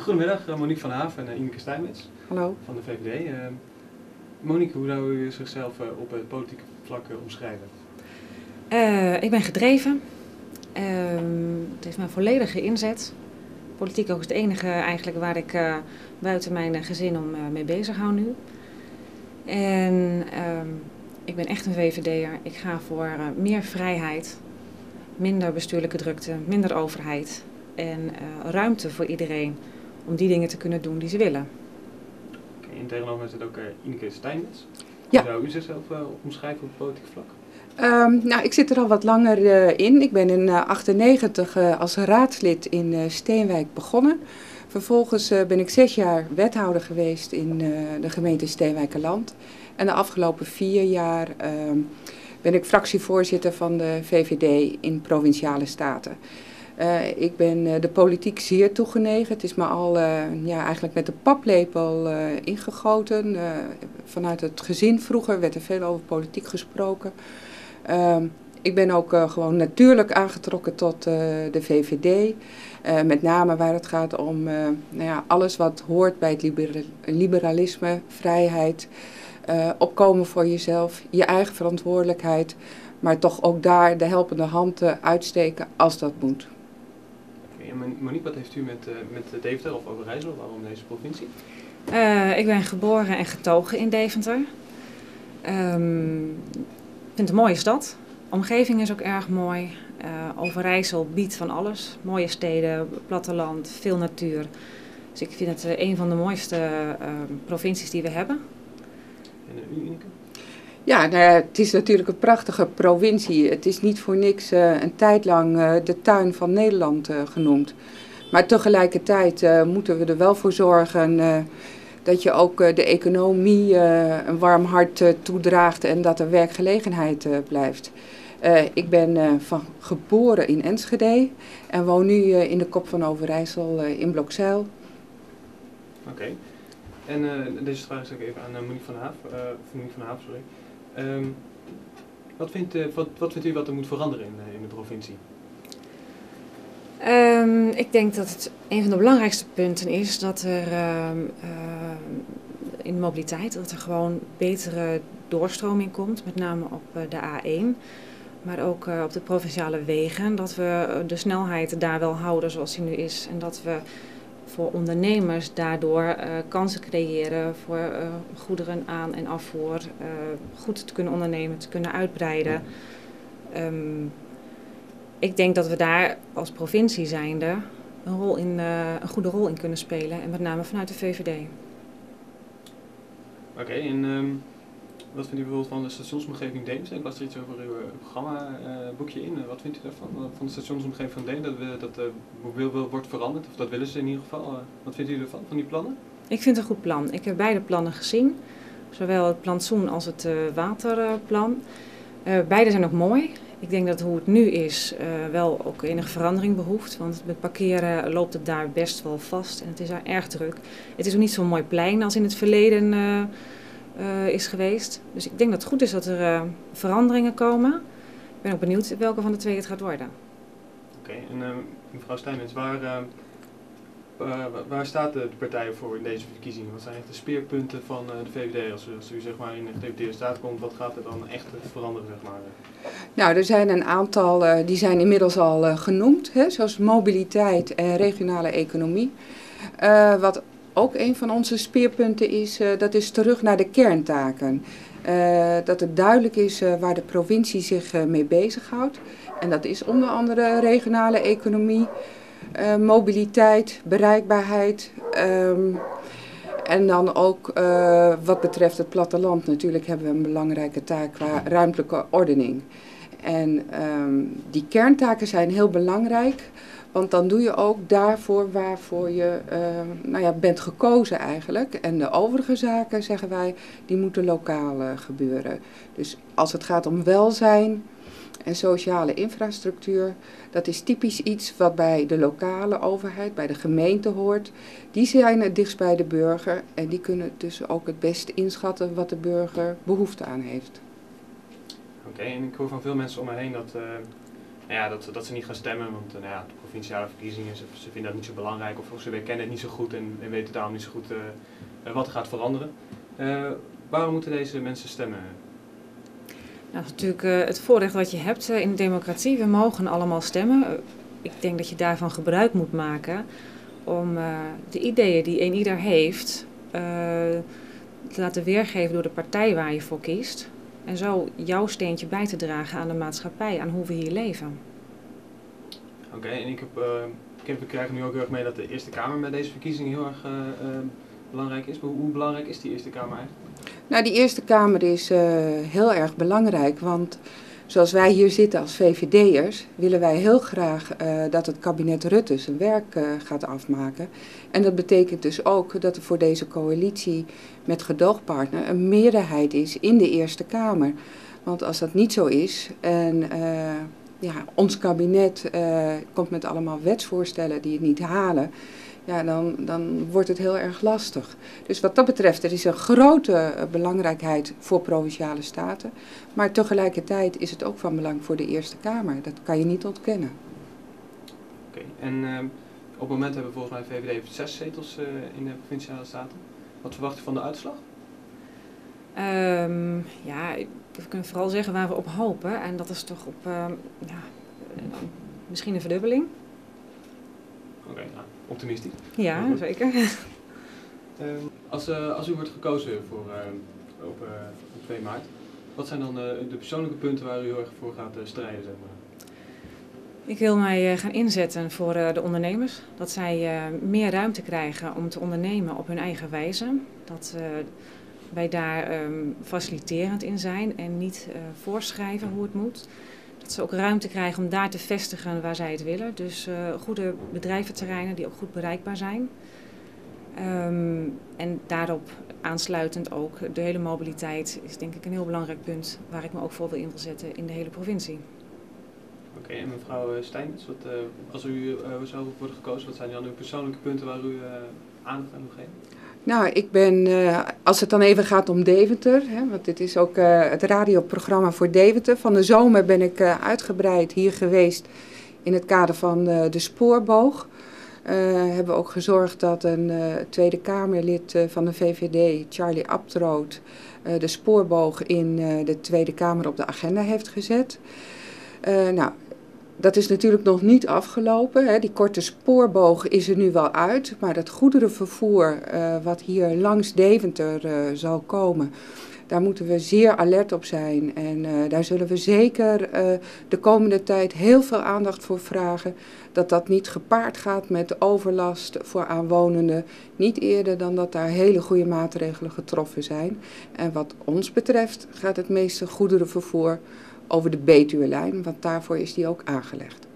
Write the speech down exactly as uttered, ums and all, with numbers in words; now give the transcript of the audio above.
Goedemiddag, Monique van Haven en Ineke Steinmetz Hallo. van de V V D. Uh, Monique, hoe zou u zichzelf uh, op het politieke vlak uh, omschrijven? Uh, ik ben gedreven. Uh, het heeft mijn volledige inzet. Politiek ook is het enige eigenlijk waar ik uh, buiten mijn gezin om uh, mee bezig hou nu. En uh, ik ben echt een V V D'er. Ik ga voor uh, meer vrijheid, minder bestuurlijke drukte, minder overheid en uh, ruimte voor iedereen om die dingen te kunnen doen die ze willen. Okay, en tegenover zit ook uh, Ineke Steinmetz. Ja. Hoe zou u zichzelf uh, omschrijven op het politieke vlak? Um, nou, ik zit er al wat langer uh, in. Ik ben in uh, achtennegentig uh, als raadslid in uh, Steenwijk begonnen. Vervolgens uh, ben ik zes jaar wethouder geweest in uh, de gemeente Steenwijkerland. En de afgelopen vier jaar uh, ben ik fractievoorzitter van de V V D in Provinciale Staten. Uh, ik ben uh, de politiek zeer toegenegen. Het is me al uh, ja, eigenlijk met de paplepel uh, ingegoten. Uh, vanuit het gezin vroeger werd er veel over politiek gesproken. Uh, ik ben ook uh, gewoon natuurlijk aangetrokken tot uh, de V V D. Uh, met name waar het gaat om uh, nou ja, alles wat hoort bij het libera liberalisme, vrijheid, uh, opkomen voor jezelf, je eigen verantwoordelijkheid. Maar toch ook daar de helpende hand uh, uitsteken als dat moet. En Monique, wat heeft u met, uh, met Deventer of Overijssel? Waarom deze provincie? Uh, ik ben geboren en getogen in Deventer. Um, ik vind het een mooie stad. De omgeving is ook erg mooi. Uh, Overijssel biedt van alles. Mooie steden, platteland, veel natuur. Dus ik vind het uh, een van de mooiste uh, provincies die we hebben. En uh, u, Ineke? Ja, nou ja, het is natuurlijk een prachtige provincie. Het is niet voor niks uh, een tijd lang uh, de tuin van Nederland uh, genoemd. Maar tegelijkertijd uh, moeten we er wel voor zorgen uh, dat je ook uh, de economie uh, een warm hart uh, toedraagt en dat er werkgelegenheid uh, blijft. Uh, ik ben uh, van geboren in Enschede en woon nu uh, in de kop van Overijssel uh, in Blokzijl. Oké. Okay. En uh, deze vraag stel ik even aan uh, Monique van Haaf, uh, Monique van Haaf, sorry. Um, wat, vindt, uh, wat, wat vindt u wat er moet veranderen in, uh, in de provincie? Um, ik denk dat het een van de belangrijkste punten is dat er uh, uh, in de mobiliteit dat er gewoon betere doorstroming komt, met name op uh, de A één. Maar ook uh, op de provinciale wegen, dat we uh, de snelheid daar wel houden zoals die nu is. En dat we voor ondernemers daardoor uh, kansen creëren voor uh, goederen aan- en afvoer, uh, goed te kunnen ondernemen, te kunnen uitbreiden. Um, ik denk dat we daar als provincie zijnde een, rol in, uh, een goede rol in kunnen spelen. En met name vanuit de V V D. Oké, okay, en um, wat vindt u bijvoorbeeld van de stationsomgeving Deventer? Ik las er iets over uw uh, programmaboekje uh, in. Uh, wat vindt u daarvan? Uh, van de stationsomgeving van Deventer, dat, we, dat uh, wil, wil, wordt veranderd? Of dat willen ze in ieder geval. Uh, wat vindt u ervan, van die plannen? Ik vind het een goed plan. Ik heb beide plannen gezien. Zowel het plantsoen als het uh, waterplan. Uh, beide zijn ook mooi. Ik denk dat hoe het nu is uh, wel ook enige verandering behoeft. Want met parkeren loopt het daar best wel vast en het is daar erg druk. Het is ook niet zo'n mooi plein als in het verleden uh, uh, is geweest. Dus ik denk dat het goed is dat er uh, veranderingen komen. Ik ben ook benieuwd welke van de twee het gaat worden. Oké, okay, en uh, mevrouw Steinmetz, waar, uh, uh, waar staat de partij voor in deze verkiezingen? Wat zijn echt de speerpunten van uh, de V V D? Als u, als u zeg maar in de gedeputeerde staat komt, wat gaat er dan echt veranderen, zeg maar? Nou, er zijn een aantal, uh, die zijn inmiddels al uh, genoemd, hè, zoals mobiliteit en regionale economie. Uh, wat ook een van onze speerpunten is, uh, dat is terug naar de kerntaken. Uh, dat het duidelijk is uh, waar de provincie zich uh, mee bezighoudt. En dat is onder andere regionale economie, uh, mobiliteit, bereikbaarheid. Um, En dan ook uh, wat betreft het platteland, natuurlijk hebben we een belangrijke taak qua ruimtelijke ordening. En um, die kerntaken zijn heel belangrijk, want dan doe je ook daarvoor waarvoor je uh, nou ja, bent gekozen eigenlijk. En de overige zaken, zeggen wij, die moeten lokaal uh, gebeuren. Dus als het gaat om welzijn en sociale infrastructuur, dat is typisch iets wat bij de lokale overheid, bij de gemeente hoort. Die zijn het dichtst bij de burger en die kunnen dus ook het best inschatten wat de burger behoefte aan heeft. Oké, okay, en ik hoor van veel mensen om me heen dat uh, nou ja, dat, dat ze niet gaan stemmen, want uh, nou ja, de provinciale verkiezingen, ze, ze vinden dat niet zo belangrijk of, of ze kennen het niet zo goed en, en weten daarom niet zo goed uh, uh, wat er gaat veranderen. Uh, waarom moeten deze mensen stemmen? Nou, dat is natuurlijk uh, het voorrecht wat je hebt uh, in de democratie. We mogen allemaal stemmen. Uh, ik denk dat je daarvan gebruik moet maken om uh, de ideeën die een ieder heeft uh, te laten weergeven door de partij waar je voor kiest. En zo jouw steentje bij te dragen aan de maatschappij, aan hoe we hier leven. Oké, okay, en ik heb, uh, ik heb, we krijgen nu ook heel erg mee dat de Eerste Kamer bij deze verkiezingen heel erg uh, uh, belangrijk is. Maar hoe, hoe belangrijk is die Eerste Kamer eigenlijk? Nou, die Eerste Kamer is uh, heel erg belangrijk, want zoals wij hier zitten als V V D'ers, willen wij heel graag uh, dat het kabinet Rutte zijn werk uh, gaat afmaken. En dat betekent dus ook dat er voor deze coalitie met gedoogpartner een meerderheid is in de Eerste Kamer. Want als dat niet zo is en uh, ja, ons kabinet uh, komt met allemaal wetsvoorstellen die het niet halen, ja, dan, dan wordt het heel erg lastig. Dus wat dat betreft, er is een grote belangrijkheid voor Provinciale Staten. Maar tegelijkertijd is het ook van belang voor de Eerste Kamer. Dat kan je niet ontkennen. Oké, okay. En uh, op het moment hebben we volgens mij V V D heeft zes zetels uh, in de Provinciale Staten. Wat verwacht je van de uitslag? Um, ja, we kunnen vooral zeggen waar we op hopen. En dat is toch op uh, ja, misschien een verdubbeling. Oké, okay, nou, optimistisch. Ja, ja zeker. Uh, als, uh, als u wordt gekozen voor, uh, op, uh, op twee maart, wat zijn dan uh, de persoonlijke punten waar u heel erg voor gaat uh, strijden? Zeg maar? Ik wil mij uh, gaan inzetten voor uh, de ondernemers. Dat zij uh, meer ruimte krijgen om te ondernemen op hun eigen wijze. Dat uh, wij daar um, faciliterend in zijn en niet uh, voorschrijven hoe het moet. Dat ze ook ruimte krijgen om daar te vestigen waar zij het willen. Dus uh, goede bedrijventerreinen die ook goed bereikbaar zijn. Um, en daarop aansluitend ook de hele mobiliteit is denk ik een heel belangrijk punt waar ik me ook voor wil inzetten in de hele provincie. Oké, okay, en mevrouw Steinmetz, wat, uh, als u uh, zou worden gekozen, wat zijn dan uw persoonlijke punten waar u uh, aandacht aan wil geven? Nou, ik ben, uh, als het dan even gaat om Deventer, hè, want dit is ook uh, het radioprogramma voor Deventer. Van de zomer ben ik uh, uitgebreid hier geweest in het kader van uh, de spoorboog. Uh, hebben we ook gezorgd dat een uh, Tweede Kamerlid uh, van de V V D, Charlie Abtroot, uh, de spoorboog in uh, de Tweede Kamer op de agenda heeft gezet. Uh, nou, dat is natuurlijk nog niet afgelopen. Hè. Die korte spoorboog is er nu wel uit. Maar het goederenvervoer uh, wat hier langs Deventer uh, zal komen, daar moeten we zeer alert op zijn. En uh, daar zullen we zeker uh, de komende tijd heel veel aandacht voor vragen. Dat dat niet gepaard gaat met overlast voor aanwonenden. Niet eerder dan dat daar hele goede maatregelen getroffen zijn. En wat ons betreft gaat het meeste goederenvervoer over de Betuwelijn, want daarvoor is die ook aangelegd.